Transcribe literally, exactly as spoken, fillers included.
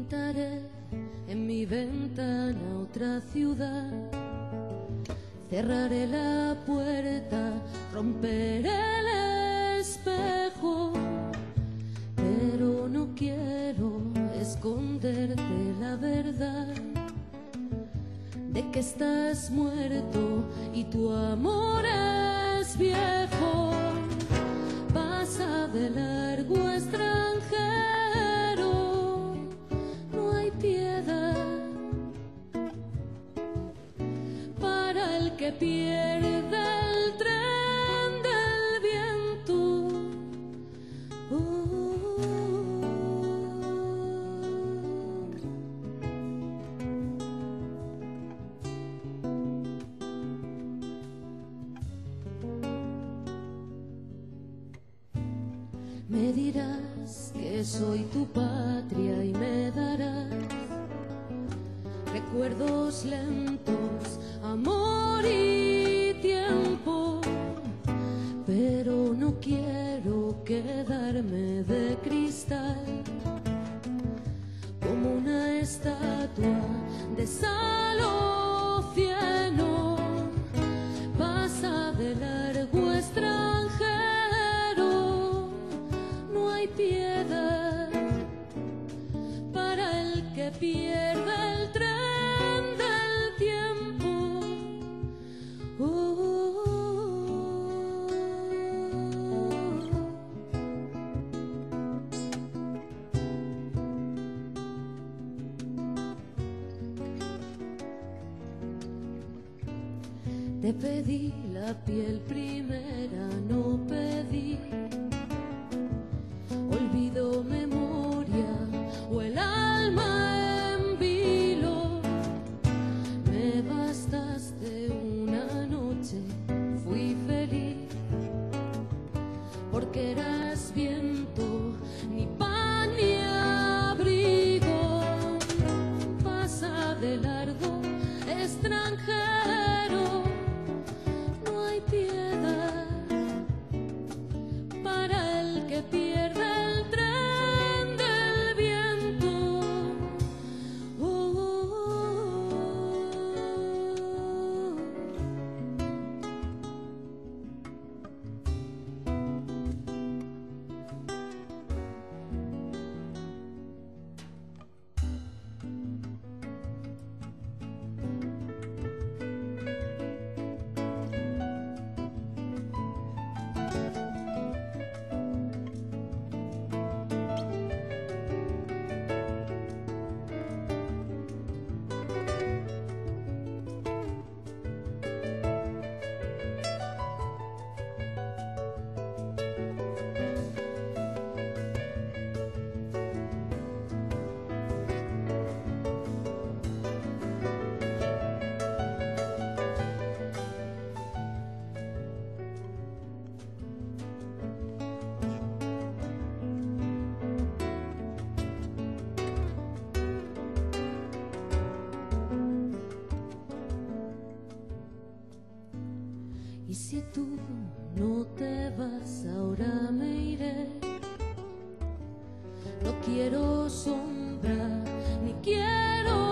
Pintaré en mi ventana otra ciudad, cerraré la puerta, romperé el espejo, pero no quiero esconderte la verdad de que estás muerto y tu amor es viejo. Pasa de largo extranjero, no hay piedad para el que pierde el tren del viento. Oh. Me dirás que soy tu patria y me darás recuerdos lentos, amor y tiempo, pero no quiero quedarme de cristal como una estatua de sal o cieno. Pasa de largo extranjero, no hay piedad para el que pierde el tren del tiempo. Oh. Te pedí la piel primera, no pedí olvido, memoria o el alma en vilo. Me bastaste una noche, fui feliz porque eras viento, ni pan ni abrigo. Pasa de largo extranjero, no hay piedad para el que pierde el tren del viento. Oh. Y si tú no te vas, ahora me iré. No quiero sombra, ni quiero